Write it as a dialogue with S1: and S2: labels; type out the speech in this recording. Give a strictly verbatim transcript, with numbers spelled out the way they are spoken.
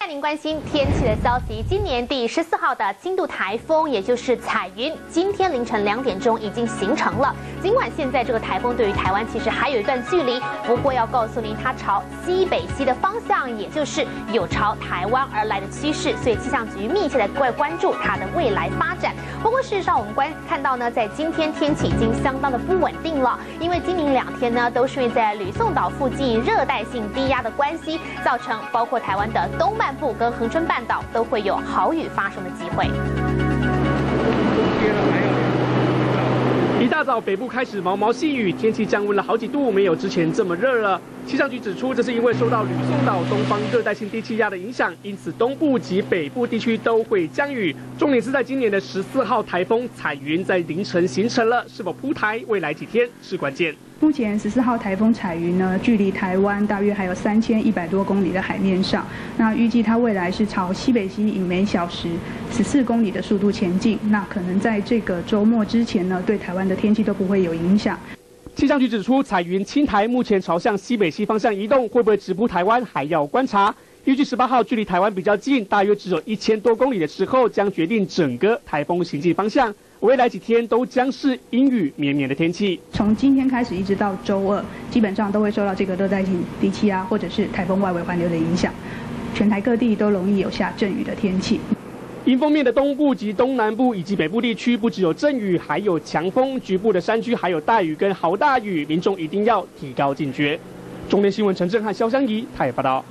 S1: 带您关心天气的消息。今年第十四号的轻度台风，也就是彩云，今天凌晨两点钟已经形成了。尽管现在这个台风对于台湾其实还有一段距离，不过要告诉您，它朝西北西的方向，也就是有朝台湾而来的趋势，所以气象局密切的关关注它的未来发展。不过事实上，我们观看到呢，在今天天气已经相当的不稳定了，因为今明两天呢，都是因为在吕宋岛附近热带性低压的关系，造成包括台湾的东半部跟恒春半岛都会有豪雨发生的机会。
S2: 一大早，北部开始毛毛细雨，天气降温了好几度，没有之前这么热了。气象局指出，这是因为受到吕宋岛东方热带性低气压的影响，因此东部及北部地区都会降雨。重点是在今年的十四号台风彩云在凌晨形成了，是否扑台，未来几天是关键。
S3: 目前十四号台风彩云呢，距离台湾大约还有三千一百多公里的海面上。那预计它未来是朝西北西以每小时十四公里的速度前进。那可能在这个周末之前呢，对台湾的天气都不会有影响。
S2: 气象局指出，彩云侵台目前朝向西北西方向移动，会不会直扑台湾还要观察。预计十八号距离台湾比较近，大约只有一千多公里的时候，将决定整个台风行进方向。未来几天都将是阴雨绵绵的天气。
S3: 从今天开始一直到周二，基本上都会受到这个热带性低气压或者是台风外围环流的影响，全台各地都容易有下阵雨的天气。
S2: 迎风面的东部及东南部以及北部地区，不只有阵雨，还有强风，局部的山区还有大雨跟豪大雨，民众一定要提高警觉。中天新闻陈正汉、肖香怡台报道。